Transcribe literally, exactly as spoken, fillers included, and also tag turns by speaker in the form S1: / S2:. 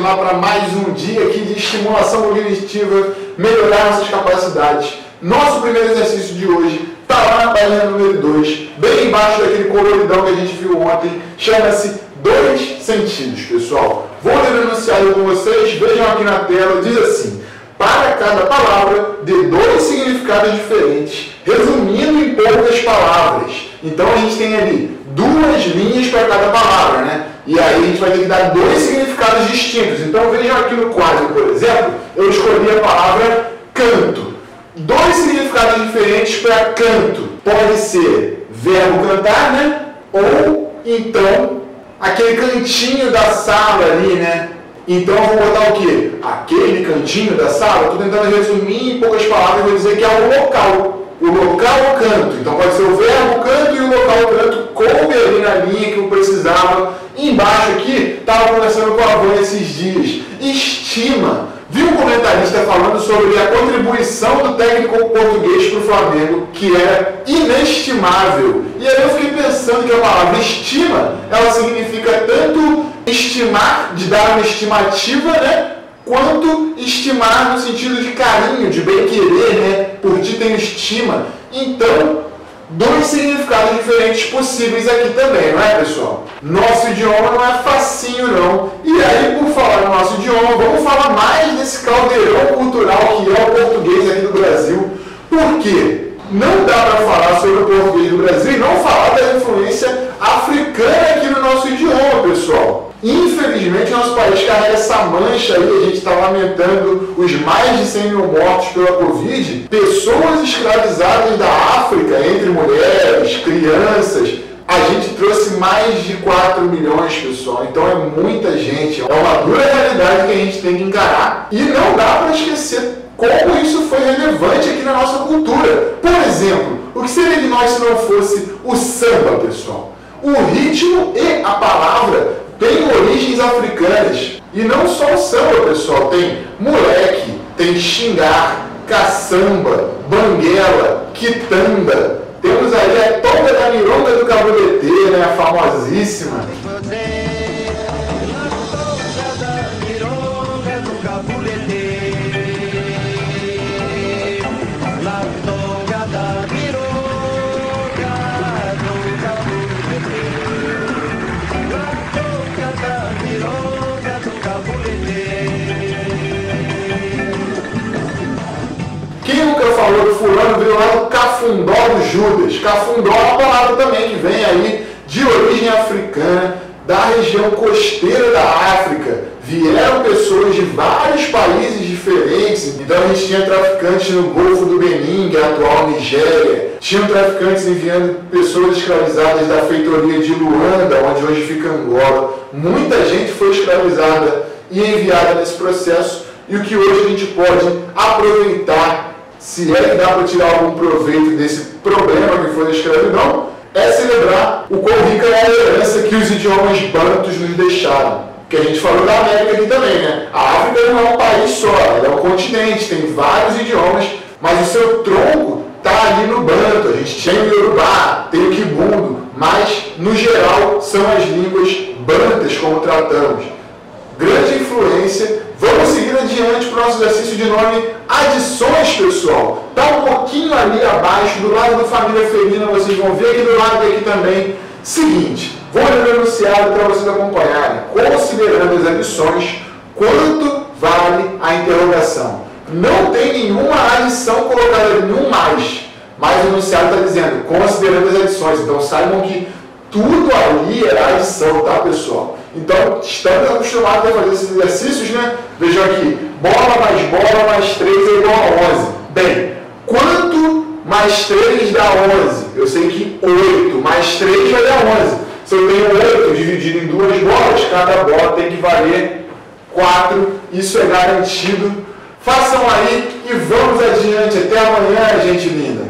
S1: Vamos lá para mais um dia aqui de estimulação cognitiva, melhorar nossas capacidades. Nosso primeiro exercício de hoje está lá na página número dois, bem embaixo daquele coloridão que a gente viu ontem, chama-se Dois Sentidos, pessoal. Vou ler o enunciado com vocês, vejam aqui na tela, diz assim: para cada palavra, dê dois significados diferentes, resumindo em poucas palavras. Então a gente tem ali duas linhas para cada palavra, né? E aí a gente vai ter que dar dois significados distintos. Então vejam aqui no quadro, por exemplo, eu escolhi a palavra canto. Dois significados diferentes para canto. Pode ser verbo cantar, né? Ou então aquele cantinho da sala ali, né? Então eu vou botar o quê? Aquele cantinho da sala. Estou tentando resumir em poucas palavras, vou dizer que é o local. O local canto. Então pode ser o verbo canto e o local canto. Coube ali na linha que eu precisava. Embaixo aqui, estava conversando com a Van esses dias. Estima. Vi um comentarista falando sobre a contribuição do técnico português para o Flamengo, que é inestimável. E aí eu fiquei pensando que a palavra estima, ela significa tanto estimar, de dar uma estimativa, né? Quanto estimar no sentido de carinho, de bem-querer, né? Por ti tenho estima. Então, dois significados diferentes possíveis aqui também, não é, pessoal? Nosso idioma não é facinho, não. E aí, por falar no nosso idioma, vamos falar mais desse caldeirão cultural que é o português aqui do Brasil. Por quê? Não dá para falar sobre o português do Brasil e não falar da influência africana aqui no nosso idioma, pessoal. Infelizmente, nosso país carrega essa mancha aí, a gente está lamentando os mais de cem mil mortos pela Covid. Pessoas escravizadas da África, entre mulheres, crianças. A gente trouxe mais de quatro milhões, pessoal. Então é muita gente. É uma dura realidade que a gente tem que encarar. E não dá para esquecer como isso foi relevante aqui na nossa cultura. Por exemplo, o que seria de nós se não fosse o samba, pessoal? O ritmo e a palavra têm origens africanas. E não só o samba, pessoal. Tem moleque, tem xingar, caçamba, banguela, quitanda. Temos aí a toca da mironga do cabulete, né? A famosíssima. Quem nunca falou que fulano veio lá do cafundó do Judas? Cafundó é uma palavra também que vem aí de origem africana, da região costeira da África. Vieram pessoas de vários países diferentes. Então a gente tinha traficantes no Golfo do Benin, que é a atual Nigéria. Tinham traficantes enviando pessoas escravizadas da feitoria de Luanda, onde hoje fica Angola. Muita gente foi escravizada e enviada nesse processo. E o que hoje a gente pode aproveitar, se é que dá para tirar algum proveito desse problema que foi a escravidão, é celebrar o quão rica é a herança que os idiomas bantus nos deixaram. Que a gente falou da América aqui também, né? A África não é um país só, ela é um continente, tem vários idiomas, mas o seu tronco está ali no banto. A gente tem o Yorubá, tem o Kibundo, mas no geral são as línguas bantas como tratamos. Grande influência. Vamos seguir adiante para o nosso exercício de nome adições, pessoal. Está um pouquinho ali abaixo, do lado da família felina, vocês vão ver aqui do lado e aqui também. Seguinte, vou ler o enunciado para vocês acompanharem. Considerando as adições, quanto vale a interrogação? Não tem nenhuma adição colocada ali, nenhum mais. Mas o enunciado está dizendo, considerando as adições. Então saibam que tudo ali é adição, tá, pessoal? Então, estamos acostumados a fazer esses exercícios, né? Vejam aqui, bola mais bola mais três é igual a onze. Bem, quanto mais três dá onze? Eu sei que oito mais três vai dar onze. Se eu tenho oito dividido em duas bolas, cada bola tem que valer quatro. Isso é garantido. Façam aí e vamos adiante. Até amanhã, gente linda.